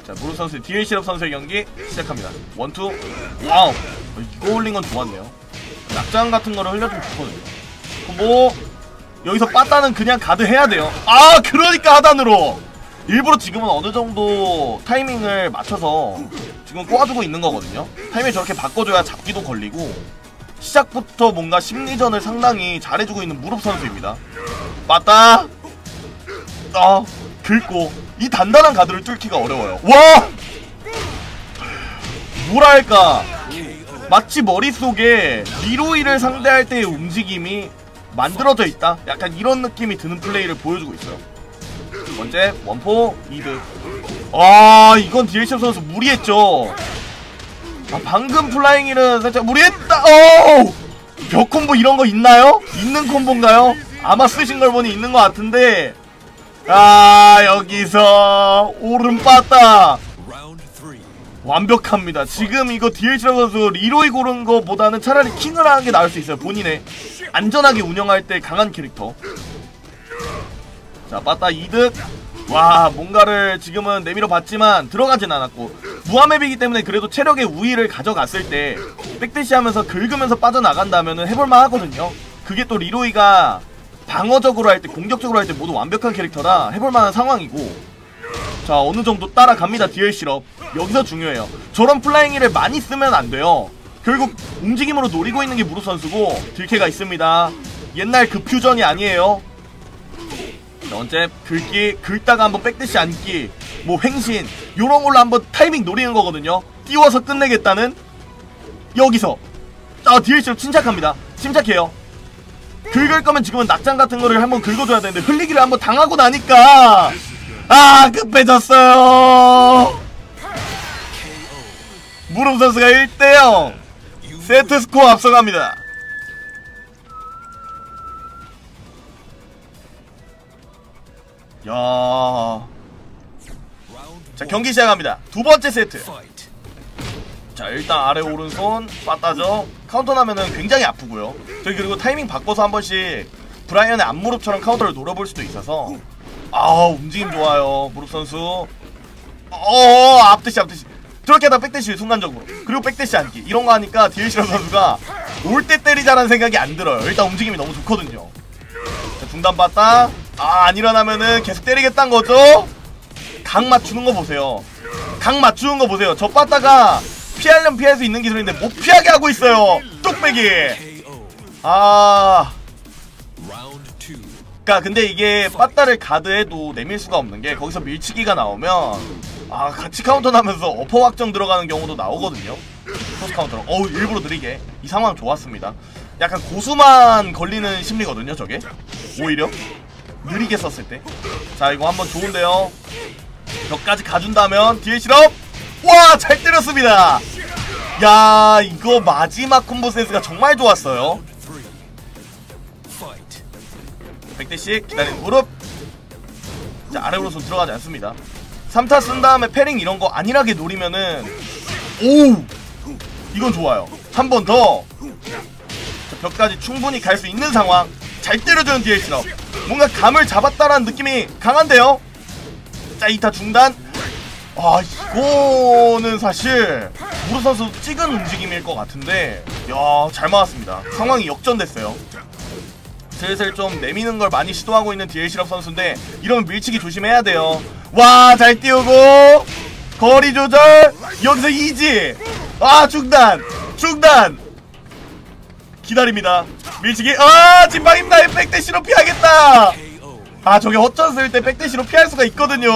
자, 무릎 선수 DLC럽 선수의 경기 시작합니다. 원투. 와우, 이거 올린 건 좋았네요. 낙장 같은 거를 흘려주면 좋거든요. 콤보. 여기서 빠따는 그냥 가드 해야 돼요. 아, 그러니까 하단으로 일부러 지금은 어느 정도 타이밍을 맞춰서 지금 꼬아주고 있는 거거든요. 타이밍 저렇게 바꿔줘야 잡기도 걸리고 시작부터 뭔가 심리전을 상당히 잘해주고 있는 무릎 선수입니다. 빠따. 긁고 이 단단한 가드를 뚫기가 어려워요. 와! 뭐랄까, 마치 머릿속에 리로이를 상대할 때의 움직임이 만들어져 있다? 약간 이런 느낌이 드는 플레이를 보여주고 있어요. 두 번째 원포 2득. 와, 이건 DLC 선수 무리했죠. 방금 플라잉일은 살짝 무리했다. 벽 콤보 이런 거 있나요? 있는 콤보인가요? 아마 쓰신 걸 보니 있는 것 같은데, 여기서 오른 빠따 완벽합니다. 지금 이거 DLC라 선수 리로이 고른 거보다는 차라리 킹을 하는 게 나을 수 있어요. 본인의 안전하게 운영할 때 강한 캐릭터. 자, 빠따 2득. 와, 뭔가를 지금은 내밀어 봤지만 들어가진 않았고, 무한맵이기 때문에 그래도 체력의 우위를 가져갔을 때 백대시 하면서 긁으면서 빠져나간다면은 해볼만 하거든요. 그게 또 리로이가 방어적으로 할 때, 공격적으로 할 때 모두 완벽한 캐릭터라 해볼만한 상황이고, 자, 어느정도 따라갑니다. DLC럽 여기서 중요해요. 저런 플라잉이를 많이 쓰면 안 돼요. 결국 움직임으로 노리고 있는 게 무릎 선수고, 딜캐가 있습니다. 옛날 그 퓨전이 아니에요. 자, 언제 긁기, 긁다가 한번 백대시 앉기, 뭐 횡신 요런 걸로 한번 타이밍 노리는 거거든요. 띄워서 끝내겠다는. 여기서 DLC럽 침착합니다. 침착해요. 긁을 거면 지금은 낙장 같은 거를 한번 긁어줘야 되는데 흘리기를 한번 당하고 나니까 급해졌어요. 무릎 선수가 1대0 세트 스코어 앞서갑니다. 야, 자, 경기 시작합니다. 두 번째 세트. 자, 일단 아래 오른손 빠따죠. 카운터 나면은 굉장히 아프고요. 저기 그리고 타이밍 바꿔서 한 번씩 브라이언의 앞무릎처럼 카운터를 노려볼 수도 있어서 움직임 좋아요 무릎 선수. 앞대시 저렇게 하다 백대시 순간적으로, 그리고 백대시 앉기 이런 거 하니까 DLC라 선수가 올 때 때리자라는 생각이 안 들어요. 일단 움직임이 너무 좋거든요. 자, 중단 빠따. 안 일어나면은 계속 때리겠다는 거죠. 각 맞추는 거 보세요. 각 맞추는 거 보세요. 저 빠따가 피하려면 피할 수 있는 기술인데 못 피하게 하고 있어요. 뚝배기. 그니까 근데 이게 빠따를 가드해도 내밀 수가 없는 게, 거기서 밀치기가 나오면 같이 카운터 나면서 어퍼 확정 들어가는 경우도 나오거든요. 크로스 카운터로. 일부러 느리게. 이 상황 좋았습니다. 약간 고수만 걸리는 심리거든요, 저게. 오히려 느리게 썼을 때. 자, 이거 한번 좋은데요. 벽까지 가준다면 DLC럽. 와, 잘 때렸습니다. 야, 이거 마지막 콤보 센스가 정말 좋았어요. 백대씩 기다리는 무릎. 자, 아래 오른손 들어가지 않습니다. 3타 쓴 다음에 패링 이런거 안일하게 노리면은 이건 좋아요. 한 번 더. 자, 벽까지 충분히 갈 수 있는 상황. 잘 때려주는 DLC럽. 뭔가 감을 잡았다라는 느낌이 강한데요. 자, 2타 중단. 이거는 사실 무릎 선수 찍은 움직임일 것 같은데, 잘 막았습니다. 상황이 역전됐어요. 슬슬 좀 내미는 걸 많이 시도하고 있는 DLC럽 선수인데, 이러면 밀치기 조심해야 돼요. 와, 잘 띄우고 거리 조절. 여기서 이지. 중단 기다립니다. 밀치기. 진방입니다. 백대시로 피하겠다. 저게 헛전 쓸 때 백대시로 피할 수가 있거든요.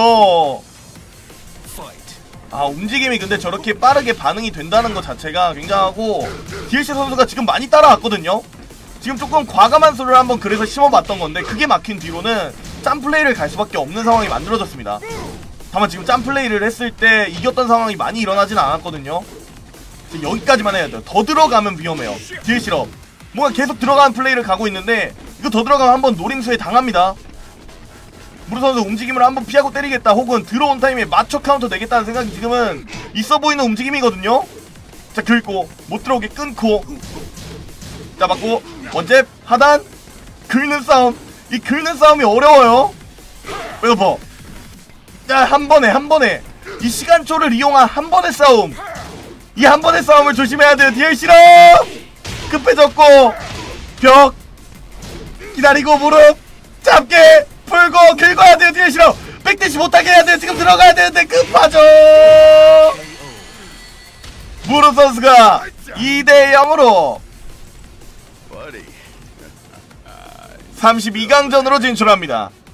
움직임이 근데 저렇게 빠르게 반응이 된다는 것 자체가 굉장하고, DLC 선수가 지금 많이 따라왔거든요. 지금 조금 과감한 수를 한번 그래서 심어봤던 건데, 그게 막힌 뒤로는 짬플레이를 갈 수밖에 없는 상황이 만들어졌습니다. 다만 지금 짬플레이를 했을 때 이겼던 상황이 많이 일어나진 않았거든요. 여기까지만 해야 돼요. 더 들어가면 위험해요. DLC럽 뭔가 계속 들어가는 플레이를 가고 있는데, 이거 더 들어가면 한번 노림수에 당합니다. 무릎 선수 움직임을 한번 피하고 때리겠다, 혹은 들어온 타임에 맞춰 카운터 내겠다는 생각이 지금은 있어 보이는 움직임이거든요. 자, 긁고 못 들어오게 끊고, 자, 맞고 원잽 하단 긁는 싸움. 이 긁는 싸움이 어려워요. 백어퍼. 자, 한 번에 이 시간초를 이용한 한 번의 싸움, 이 한 번의 싸움을 조심해야 돼요. DLC로 급해졌고 벽 기다리고 무릎 잡게 풀고 긁어야 돼요. DLC로 백대시 못하게 해야 돼요. 지금 들어가야 되는데 급하죠. 무릎 선수가 2대0으로 32강전으로 진출합니다.